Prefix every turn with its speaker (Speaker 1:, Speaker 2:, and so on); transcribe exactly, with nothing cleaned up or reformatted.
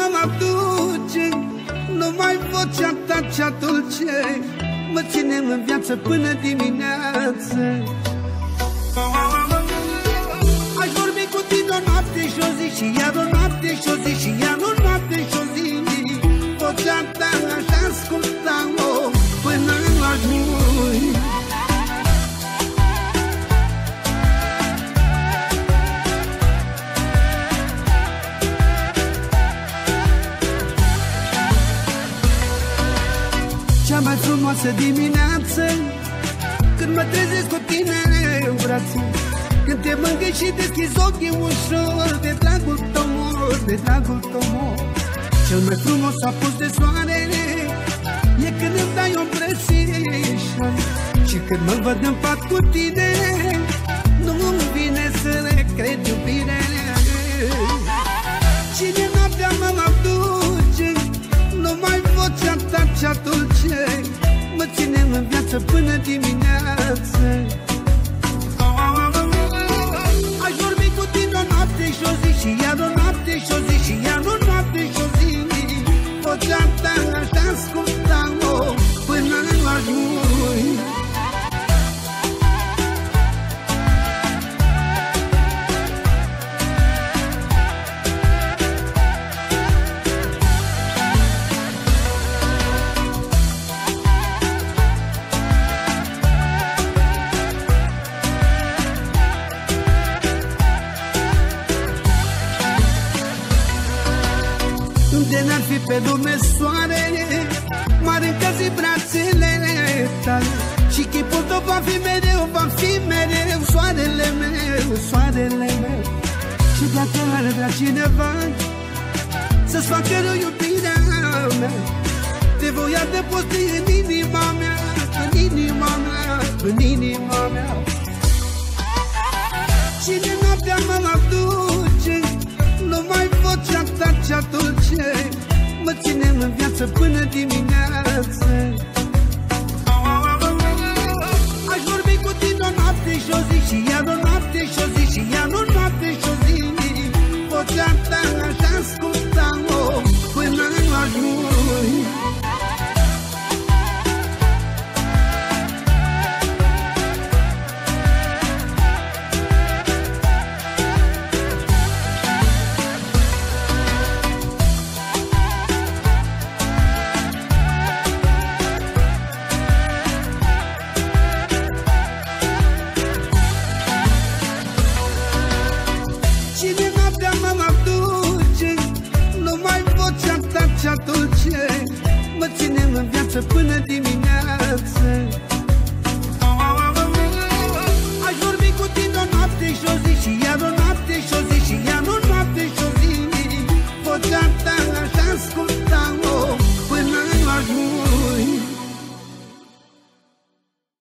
Speaker 1: mă aduce, numai vocea ta cea dulce mă ține în viață până dimineață. Aș vorbi cu tine o noapte și o zi și iar o noapte și o zi și iar o noapte și o zi. Vocea ta aș asculta-o până aș muri. Cea mai frumoasă dimineață când mă trezesc cu tine în brațe, când te mângâi și deschizi ochii ușor de dragul tău mor, de dragul tău mor. Cel mai frumos apus de soare e când îmi dai o îmbrățișare și când mă văd în pat cu tine nu-mi vine să le cred iubire. Cine noaptea mă aduce, numai vocea ta cea dulce mă ține în viață până dimineață. Aș vorbi cu tine o noapte și o zi și iar o noapte și o zi și iar o noapte și o zi. Vocea ta aș asculta-o până aș muri. Unde n-ar fi pe lume soare, m-ar încălzi brațele tale și chipul tău va fi mereu, va fi mereu soarele meu, soarele meu. Și dacă ar vrea cineva să-ți facă rău iubirea mea, te voi adăposti în inima mea, în inima mea, în inima mea. Cine noaptea mă aduce, numai vocea ta cea dulce mă ține în viață până dimineață. Aș vorbi cu tine o noapte și o zi și iar o noapte și o zi și iar o noapte și o zi. Vocea ta aș asculta-o până aș muri. Cine noaptea mă aduce, numai vocea ta cea dulce mă ține în viață până dimineață.